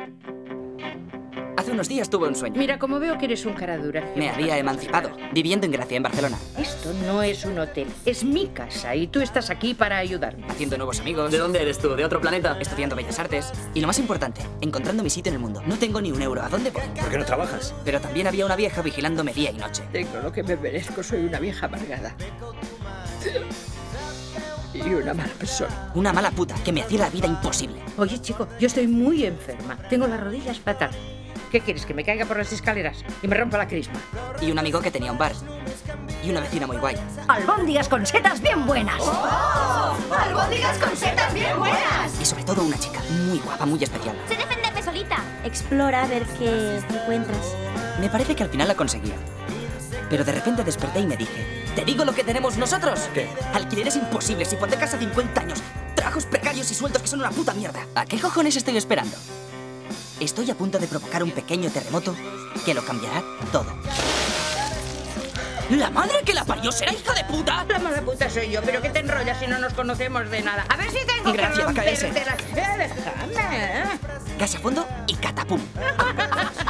Hace unos días tuve un sueño. Mira, como veo que eres un cara dura. Me había emancipado, viviendo en Gracia, en Barcelona. Esto no es un hotel, es mi casa y tú estás aquí para ayudarme. Haciendo nuevos amigos. ¿De dónde eres tú? ¿De otro planeta? Estudiando Bellas Artes. Y lo más importante, encontrando mi sitio en el mundo. No tengo ni un euro. ¿A dónde voy? ¿Por qué no trabajas? Pero también había una vieja vigilándome día y noche. Tengo lo que me merezco, soy una vieja amargada. Y una mala persona. Una mala puta que me hacía la vida imposible. Oye, chico, yo estoy muy enferma. Tengo las rodillas fatal. ¿Qué quieres, que me caiga por las escaleras y me rompa la crisma? Y un amigo que tenía un bar. Y una vecina muy guay. Albóndigas con setas bien buenas. ¡Oh! ¡Albóndigas con setas bien buenas! Y sobre todo una chica muy guapa, muy especial. Sé defenderme solita. Explora a ver qué encuentras. Me parece que al final la conseguía. Pero de repente desperté y me dije, ¿te digo lo que tenemos nosotros? ¿Qué? Alquileres imposibles, hipotecas a 50 años, trabajos precarios y sueldos que son una puta mierda. ¿A qué cojones estoy esperando? Estoy a punto de provocar un pequeño terremoto que lo cambiará todo. ¡La madre que la parió será hija de puta! La mala puta soy yo, pero que te enrollas si no nos conocemos de nada. A ver si tengo Gracias, va a caerse. Déjame. Gas a fondo y catapum.